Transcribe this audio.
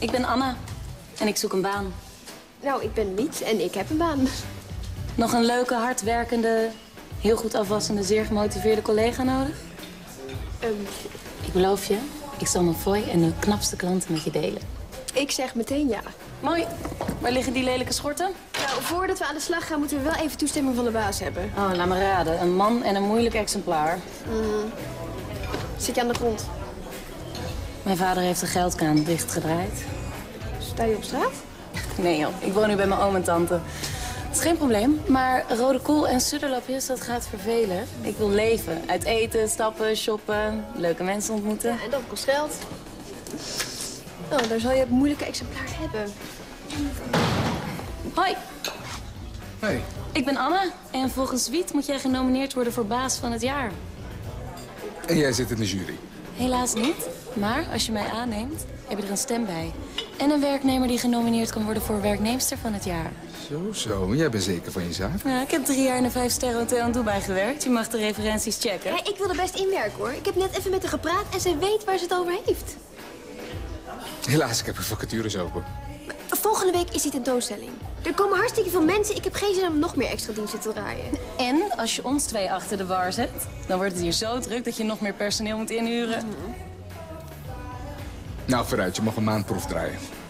Ik ben Anna en ik zoek een baan. Nou, ik ben Miet en ik heb een baan. Nog een leuke, hardwerkende, heel goed afwassende, zeer gemotiveerde collega nodig? Ik beloof je, ik zal mijn fooi en de knapste klanten met je delen. Ik zeg meteen ja. Mooi. Waar liggen die lelijke schorten? Nou, voordat we aan de slag gaan, moeten we wel even toestemming van de baas hebben. Oh, laat me raden. Een man en een moeilijk exemplaar. Zit je aan de grond? Mijn vader heeft de geldkraan dichtgedraaid. Sta je op straat? Nee joh, ik woon nu bij mijn oom en tante. Het is geen probleem, maar rode kool en sudderlapjes, dat gaat vervelen. Ik wil leven. Uit eten, stappen, shoppen, leuke mensen ontmoeten. Ja, en dat kost geld. Oh, daar zal je het moeilijke exemplaar hebben. Hoi, Hey. ik ben Anne en volgens Wiet moet jij genomineerd worden voor baas van het jaar. En jij zit in de jury. Helaas niet, maar als je mij aanneemt, heb je er een stem bij. En een werknemer die genomineerd kan worden voor werkneemster van het jaar. Zo. Jij bent zeker van je zaak. Ja, ik heb 3 jaar in een 5-sterren hotel in Dubai gewerkt. Je mag de referenties checken. Ja, ik wil er best inwerken, hoor. Ik heb net even met haar gepraat en ze weet waar ze het over heeft. Helaas, ik heb een vacatures open. Volgende week is die tentoonstelling. Er komen hartstikke veel mensen. Ik heb geen zin om nog meer extra diensten te draaien. En als je ons 2 achter de bar zet, dan wordt het hier zo druk dat je nog meer personeel moet inhuren. Nou, vooruit. Je mag een maand proef draaien.